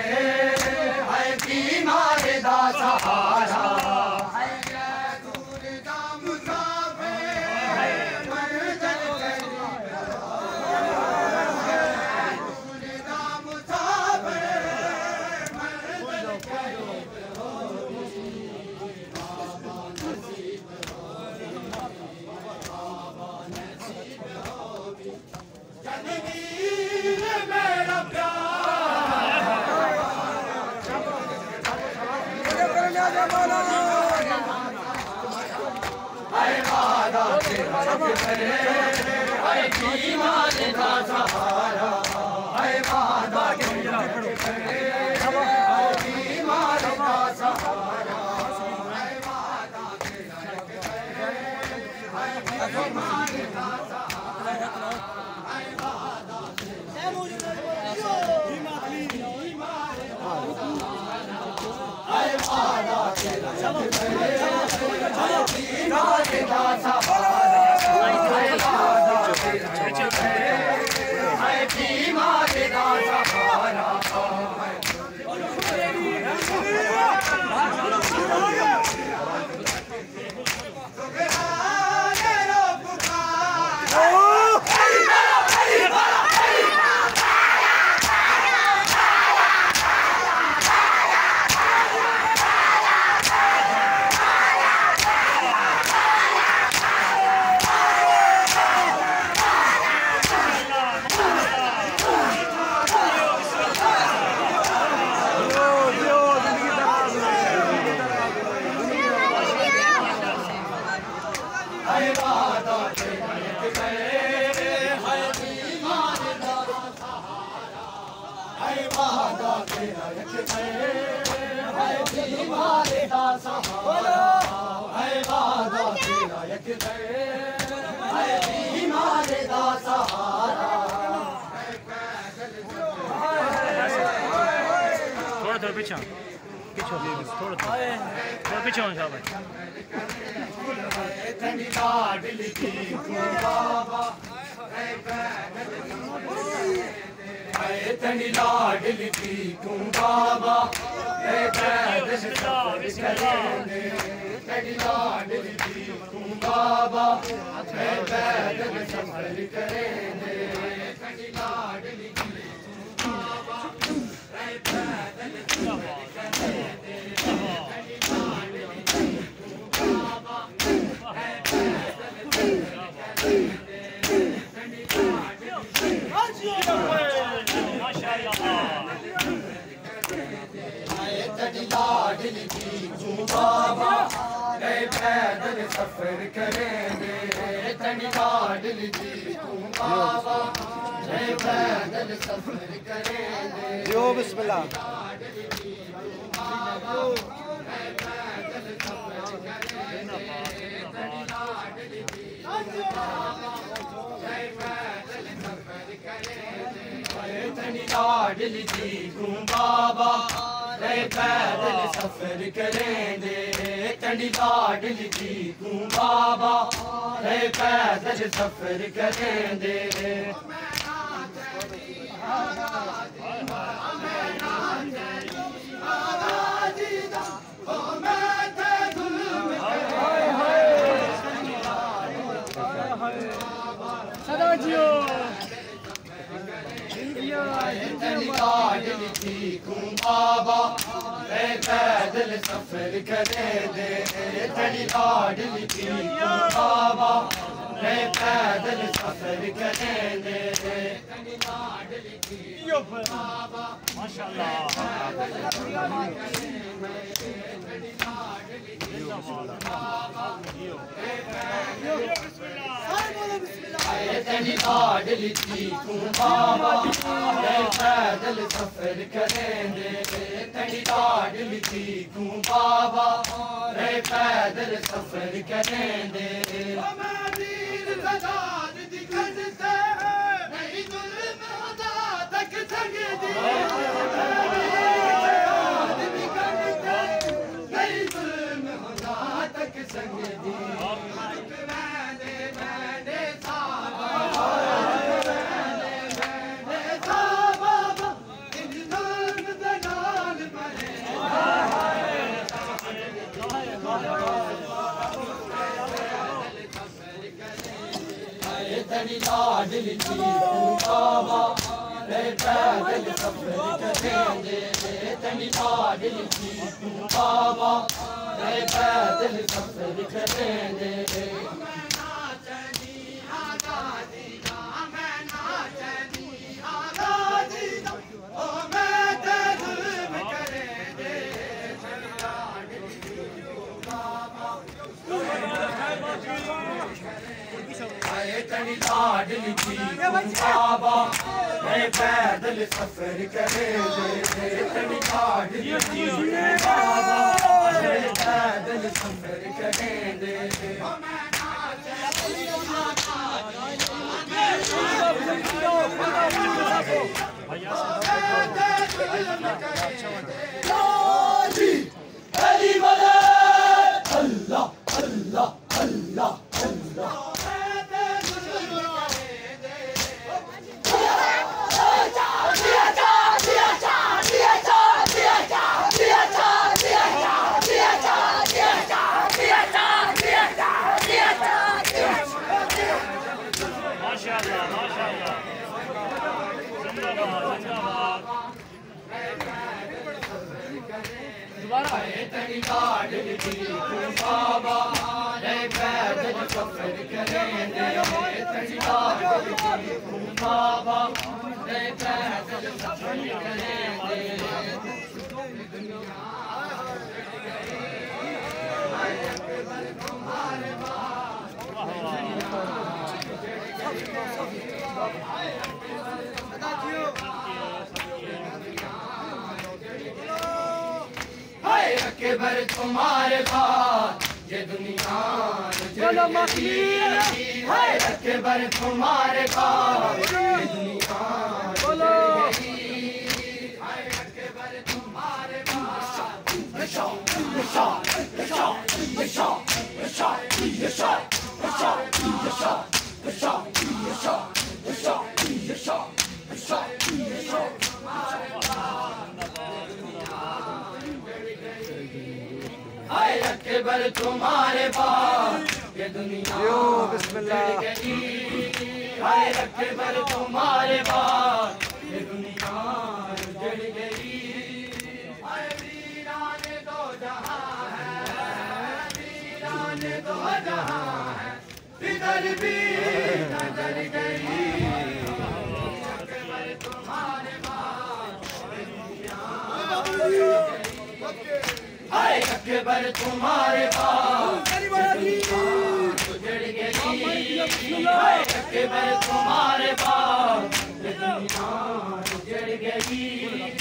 है बीमार दा सहारा थोड़ा पीछे थोड़ा पीछे हो शाबाश तनी लाडली थी तू बाबा तनी लाडली थी तू बाबा पैदल सफर करेंगे तनी लाडली थी तू बाबा पैदल सफर करेंगे तनी लाडली थी तू बाबा पैदल लाडली थी तू बाबा पैदल सफर करेंगे तनी लाडली थी तू बाबा पैदल सफर करेंगे यो बिस्मिल्लाह पैदल सफर करेंगे तनी लाडली थी तू बाबा पैदल सफर करेंगे तनी लाडली थी तू बाबा पैदल सफर करेंगे तनी लाडली थी तू बाबा पैदल सफर करेंगे तनी लाडली थी तू बाबा पैदल सफर करेंगे तनी लाडली थी तू बाबा पैदल सफर करेंगे तनी लाडली थी तू बाबा माशाअल्लाह तनी लाडली थी तू बाबा पैदल सफर करेंगे तनी लाडली थी तू बाबा पैदल सफर करेंगे लिखी तूं बाबा पैदल सफर करेंगे तेरी काट लिखी तूं बाबा पैदल सफर करेंगे तेरी काट लिखी तूं बाबा पैदल सफर करेंगे तेरी काट लिखी तूं बाबा पैदल सफर करेंगे अली मदद अल्लाह अल्लाह अल्लाह अल्लाह तेरी काट लिखी तूं बाबा पैदल सफर करेंगे तेरी काट लिखी तूं बाबा पैदल सफर करेंगे अकबर तुम्हारे बाद ये दुनिया है अकबर तुम्हारे बाद ये दुनिया अकबर तुम्हारे अकबर तुम्हारे बाद ये दुनिया हाय अकबर तुम्हारे बाद ये दुनिया जड़ गई हाय वीराने दो जहां है वीराने दो जहां है इधर भी नजर गई अकबर तुम्हारे बाद ये दुनिया हाय अकबर तुम्हारे बाद उजड़ गई हाय अकबर तुम्हारे बाद दुनिया उजड़ गई